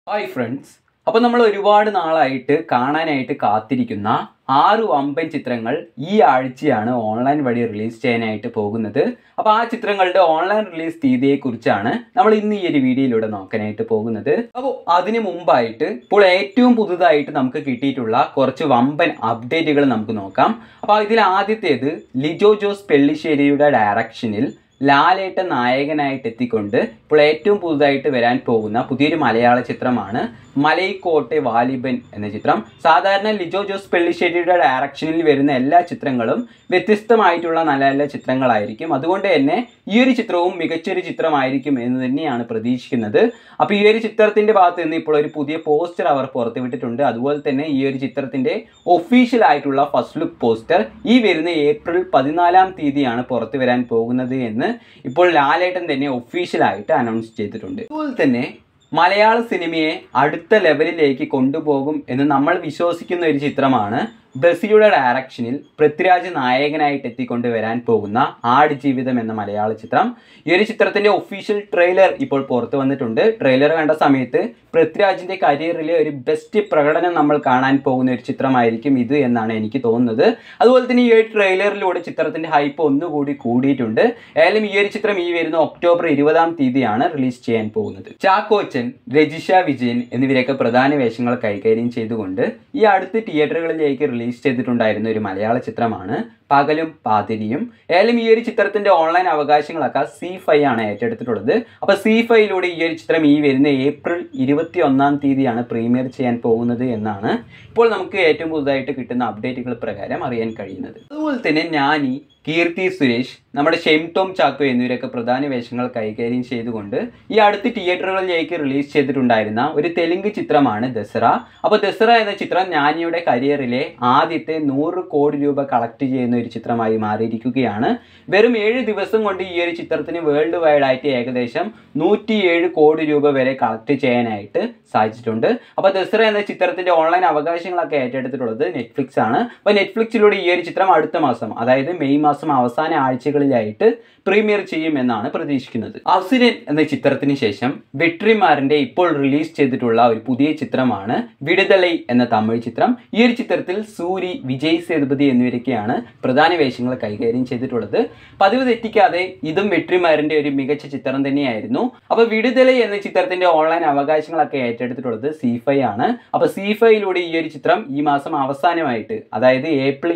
Hi friends. അപ്പോൾ നമ്മൾ ഒരുപാട് നാളായിട്ട് കാണാനായിട്ട് കാത്തിരിക്കുന്ന 6 വമ്പൻ ചിത്രങ്ങൾ ഈ ആഴ്ചയാണ് ഓൺലൈൻ വഴി റിലീസ് ചെയ്യാനായിട്ട് പോകുന്നത്. അപ്പോൾ ആ ചിത്രങ്ങളുടെ ഓൺലൈൻ റിലീസ് തീയതിയെക്കുറിച്ചാണ് നമ്മൾ ഇന്ന് ഈ ഒരു വീഡിയോയിലൂടെ നോക്കാനായിട്ട് പോകുന്നത്. അപ്പോൾ അതിനു മുമ്പായിട്ട് ഇപ്പോൾ ഏറ്റവും പുതുതായിട്ട് നമുക്ക് കിട്ടിയിട്ടുള്ള കുറച്ച് വമ്പൻ അപ്ഡേറ്റുകൾ നമുക്ക് നോക്കാം. അപ്പോൾ ഇതിൽ ആദ്യത്തേത് ലിജോ ജോസ് പെല്ലിശ്ശേരിയുടെ ഡയറക്ഷനിൽ ലാലേട്ടൻ നായകനായിട്ട് എത്തിക്കൊണ്ട് ഇപ്പോൾ ഏറ്റവും പുതുതായിട്ട് വരാൻ പോകുന്ന പുതിയൊരു മലയാള ചിത്രമാണ് മലൈക്കോട്ടെ വാലിബൻ എന്ന ചിത്രം. സാധാരണ ലിജോ ജോസ് പെല്ലിശ്ശേരിയുടെ ഡയറക്ഷനിൽ വരുന്ന എല്ലാ ചിത്രങ്ങളും വ്യത്യസ്തമായിട്ടുള്ള നല്ല നല്ല ചിത്രങ്ങളായിരിക്കും. അതുകൊണ്ട് തന്നെ ഈ ഒരു ചിത്രവും മികച്ചൊരു ചിത്രമായിരിക്കും എന്ന് തന്നെയാണ് പ്രതീക്ഷിക്കുന്നത്. അപ്പോൾ ഈ ഒരു ചിത്രത്തിൻ്റെ ഭാഗത്ത് നിന്ന് ഇപ്പോൾ ഒരു പുതിയ പോസ്റ്റർ അവർ പുറത്തുവിട്ടിട്ടുണ്ട്. അതുപോലെ തന്നെ ഈ ഒരു ചിത്രത്തിൻ്റെ ഒഫീഷ്യൽ ആയിട്ടുള്ള ഫസ്റ്റ് ലുക്ക് പോസ്റ്റർ ഈ വരുന്ന ഏപ്രിൽ 14 തീയതിയാണ് പുറത്തു വരാൻ പോകുന്നത് എന്ന് ഇപ്പോൾ ലാലേട്ടൻ തന്നെ ഒഫീഷ്യലായിട്ട് അനൗൺസ് ചെയ്തിട്ടുണ്ട്. അതുപോലെ തന്നെ മലയാള സിനിമയെ അടുത്ത ലെവലിലേക്ക് കൊണ്ടുപോകും എന്ന് നമ്മൾ വിശ്വസിക്കുന്ന ഒരു ചിത്രമാണ് ബസിയുടെ ഡയറക്ഷനിൽ പൃഥ്വിരാജ് നായകനായിട്ട് എത്തിക്കൊണ്ട് വരാൻ പോകുന്ന ആടുജീവിതം എന്ന മലയാള ചിത്രം. ഈ ഒരു ചിത്രത്തിൻ്റെ ഒഫീഷ്യൽ ട്രെയിലർ ഇപ്പോൾ പുറത്തു വന്നിട്ടുണ്ട്. ട്രെയിലർ കണ്ട സമയത്ത് പൃഥ്വിരാജിൻ്റെ കരിയറിലെ ഒരു ബെസ്റ്റ് പ്രകടനം നമ്മൾ കാണാൻ പോകുന്ന ഒരു ചിത്രമായിരിക്കും ഇത് എന്നാണ് എനിക്ക് തോന്നുന്നത്. അതുപോലെ തന്നെ ഈ ഒരു ട്രെയിലറിലൂടെ ചിത്രത്തിൻ്റെ ഹൈപ്പ് ഒന്നുകൂടി കൂടിയിട്ടുണ്ട്. ഏതായാലും ഈ ഒരു ചിത്രം ഈ വരുന്ന ഒക്ടോബർ 20 തീയതിയാണ് റിലീസ് ചെയ്യാൻ പോകുന്നത്. ചാക്കോച്ചൻ, രജിഷ വിജയൻ എന്നിവരൊക്കെ പ്രധാന വേഷങ്ങൾ കൈകാര്യം ചെയ്തുകൊണ്ട് ഈ അടുത്ത് തിയേറ്ററുകളിലേക്ക് റിലീസ് ചെയ്തിട്ടുണ്ടായിരുന്ന ഒരു മലയാള ചിത്രമാണ് പകലും പാതിരിയും. ഏതായാലും ഈ ഒരു ചിത്രത്തിൻ്റെ ഓൺലൈൻ അവകാശങ്ങളൊക്കെ C5 ആണ് ഏറ്റെടുത്തിട്ടുള്ളത്. അപ്പോൾ C5ലൂടെ ഈ ഒരു ചിത്രം ഈ വരുന്ന ഏപ്രിൽ 21 തീയതിയാണ് പ്രീമിയർ ചെയ്യാൻ പോകുന്നത് എന്നാണ് ഇപ്പോൾ നമുക്ക് ഏറ്റവും പുതുതായിട്ട് കിട്ടുന്ന അപ്ഡേറ്റുകൾ പ്രകാരം അറിയാൻ കഴിയുന്നത്. അതുപോലെ തന്നെ ഞാനി, കീർത്തി സുരേഷ്, നമ്മുടെ ഷെം ടോം ചാക്കോ എന്നിവരൊക്കെ പ്രധാന വേഷങ്ങൾ കൈകാര്യം ചെയ്തുകൊണ്ട് ഈ അടുത്ത് തിയേറ്ററുകളിലേക്ക് റിലീസ് ചെയ്തിട്ടുണ്ടായിരുന്ന ഒരു തെലുങ്ക് ചിത്രമാണ് ദസറ. അപ്പോൾ ദസറ എന്ന ചിത്രം ഞാനിയുടെ കരിയറിലെ ആദ്യത്തെ 100 കോടി രൂപ കളക്ട് ചെയ്യുന്ന ഒരു ചിത്രമായി മാറിയിരിക്കുകയാണ്. വെറും 7 ദിവസം കൊണ്ട് ഈ ഒരു ചിത്രത്തിന് വേൾഡ് വൈഡ് ആയിട്ട് ഏകദേശം 107 കോടി രൂപ വരെ കളക്ട് ചെയ്യാനായിട്ട് സാധിച്ചിട്ടുണ്ട്. അപ്പോൾ ദസറ എന്ന ചിത്രത്തിൻ്റെ ഓൺലൈൻ അവകാശങ്ങളൊക്കെ ഏറ്റെടുത്തിട്ടുള്ളത് നെറ്റ്ഫ്ലിക്സ് ആണ്. അപ്പോൾ നെറ്റ്ഫ്ലിക്സിലൂടെ ഈ ഒരു ചിത്രം അടുത്ത മാസം, അതായത് മെയ് മാസം അവസാന ആഴ്ചകളിലായിട്ട് പ്രീമിയർ ചെയ്യും എന്നാണ് പ്രതീക്ഷിക്കുന്നത്. അസുരൻ എന്ന ചിത്രത്തിന് ശേഷം വെട്രിമാറിന്റെ ഇപ്പോൾ റിലീസ് ചെയ്തിട്ടുള്ള ഒരു പുതിയ ചിത്രമാണ് വിടുതലൈ എന്ന തമിഴ് ചിത്രം. ഈ ഒരു ചിത്രത്തിൽ സൂരി, വിജയ് സേതുപതി എന്നിവരൊക്കെയാണ് പ്രധാന വേഷങ്ങൾ കൈകാര്യം ചെയ്തിട്ടുള്ളത്. പതിവ് തെറ്റിക്കാതെ ഇതും വെട്രിമാറിന്റെ ഒരു മികച്ച ചിത്രം തന്നെയായിരുന്നു. അപ്പോൾ വിടുതലൈ എന്ന ചിത്രത്തിന്റെ ഓൺലൈൻ അവകാശങ്ങളൊക്കെ ഏറ്റെടുത്തിട്ടുള്ളത് C5 ആണ്. അപ്പോൾ C5ലൂടെ ഈ ഒരു ചിത്രം ഈ മാസം അവസാനമായിട്ട്, അതായത് ഏപ്രിൽ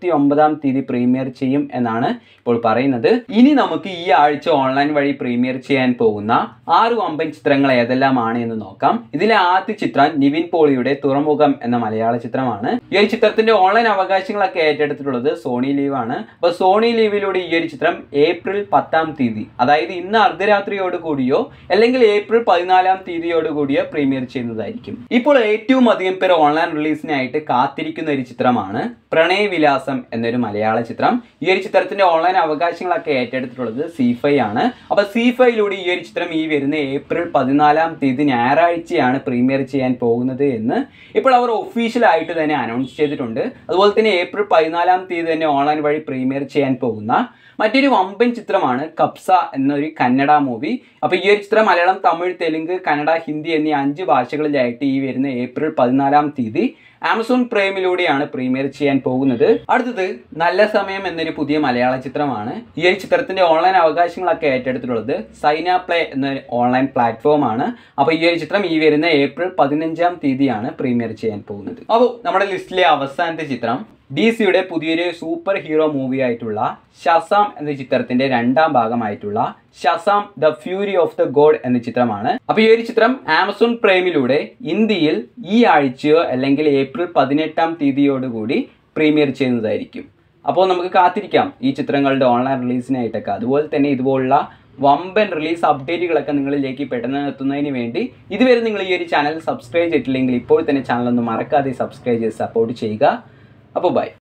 29 തീയതി പ്രീമിയർ ചെയ്യും എന്നാണ് ഇപ്പോൾ പറയുന്നത്. ഇനി നമുക്ക് ഈ ആഴ്ച ഓൺലൈൻ വഴി പ്രീമിയർ ചെയ്യാൻ പോകുന്ന 6 വമ്പൻ ചിത്രങ്ങൾ ഏതെല്ലാമാണ് എന്ന് നോക്കാം. ഇതിലെ ആദ്യ ചിത്രം നിവിൻ പോളിയുടെ തുറമുഖം എന്ന മലയാള ചിത്രമാണ്. ഈ ഒരു ചിത്രത്തിന്റെ ഓൺലൈൻ അവകാശങ്ങളൊക്കെ ഏറ്റെടുത്തിട്ടുള്ളത് സോണി ലീവ് ആണ്. അപ്പോൾ സോണി ലീവിലൂടെ ഈ ഒരു ചിത്രം ഏപ്രിൽ 10 തീയതി, അതായത് ഇന്ന് അർദ്ധരാത്രിയോട് കൂടിയോ അല്ലെങ്കിൽ ഏപ്രിൽ 14 തീയതിയോട് കൂടിയോ പ്രീമിയർ ചെയ്യുന്നതായിരിക്കും. ഇപ്പോൾ ഏറ്റവും അധികം പേർ ഓൺലൈൻ റിലീസിനായിട്ട് കാത്തിരിക്കുന്ന ഒരു ചിത്രമാണ് പ്രണയ വിലാസം എന്നൊരു മലയാള ചിത്രം. ഈ ഒരു ചിത്രത്തിന്റെ ഓൺലൈൻ അവകാശങ്ങളൊക്കെ ഏറ്റെടുത്തിട്ടുള്ളത് C5 ആണ്. അപ്പോൾ C5ലൂടെ ഈ ഒരു ചിത്രം ഈ വരുന്ന ഏപ്രിൽ 14 തീയതി ഞായറാഴ്ചയാണ് പ്രീമിയർ ചെയ്യാൻ പോകുന്നത് എന്ന് ഇപ്പോൾ അവർ ഒഫീഷ്യലായിട്ട് തന്നെ അനൗൺസ് ചെയ്തിട്ടുണ്ട്. അതുപോലെ തന്നെ ഏപ്രിൽ 14 തീയതി തന്നെ ഓൺലൈൻ വഴി പ്രീമിയർ ചെയ്യാൻ പോകുന്ന മറ്റൊരു വമ്പൻ ചിത്രമാണ് കബ്സ എന്നൊരു കന്നഡ മൂവി. അപ്പോൾ ഈ ഒരു ചിത്രം മലയാളം, തമിഴ്, തെലുങ്ക്, കന്നഡ, ഹിന്ദി എന്നീ 5 ഭാഷകളിലായിട്ട് ഈ വരുന്ന ഏപ്രിൽ 14 തീയതി ആമസോൺ പ്രൈമിലൂടെയാണ് പ്രീമിയർ ചെയ്യാൻ പോകുന്നത്. അടുത്തത് നല്ല സമയം എന്നൊരു പുതിയ മലയാള ചിത്രമാണ്. ഈ ഒരു ചിത്രത്തിന്റെ ഓൺലൈൻ അവകാശങ്ങളൊക്കെ ഏറ്റെടുത്തിട്ടുള്ളത് സൈന പ്ലേ എന്ന ഓൺലൈൻ പ്ലാറ്റ്ഫോം ആണ്. അപ്പോൾ ഈ ഒരു ചിത്രം ഈ വരുന്ന ഏപ്രിൽ 15 തീയതിയാണ് പ്രീമിയർ ചെയ്യാൻ പോകുന്നത്. അപ്പോൾ നമ്മുടെ ലിസ്റ്റിലെ അവസാനത്തെ ചിത്രം DCയുടെ പുതിയൊരു സൂപ്പർ ഹീറോ മൂവി ആയിട്ടുള്ള ഷസാം എന്ന ചിത്രത്തിന്റെ 2ാം ഭാഗമായിട്ടുള്ള Shazam the fury of the god എന്ന ചിത്രമാണ്. അപ്പോൾ ഈ ഒരു ചിത്രം ആമസോൺ പ്രൈമിലൂടെ ഇന്ത്യയിൽ ഈ ആഴ്ചയോ അല്ലെങ്കിൽ ഏപ്രിൽ 18 തീയതിയോടുകൂടി പ്രീമിയർ ചെയ്യുന്നതായിരിക്കും. അപ്പോൾ നമുക്ക് കാത്തിരിക്കാം ഈ ചിത്രങ്ങളുടെ ഓൺലൈൻ റിലീസിനായിട്ടൊക്കെ. അതുപോലെ തന്നെ ഇതുപോലുള്ള വമ്പൻ റിലീസ് അപ്ഡേറ്റുകളൊക്കെ നിങ്ങളിലേക്ക് പെട്ടെന്ന് എത്തുന്നതിന് വേണ്ടി ഇതുവരെ നിങ്ങൾ ഈ ഒരു ചാനൽ സബ്സ്ക്രൈബ് ചെയ്തിട്ടില്ലെങ്കിൽ ഇപ്പോൾ തന്നെ ചാനൽ ഒന്ന് മറക്കാതെ സബ്സ്ക്രൈബ് ചെയ്ത് സപ്പോർട്ട് ചെയ്യുക. അപ്പോൾ ബൈ.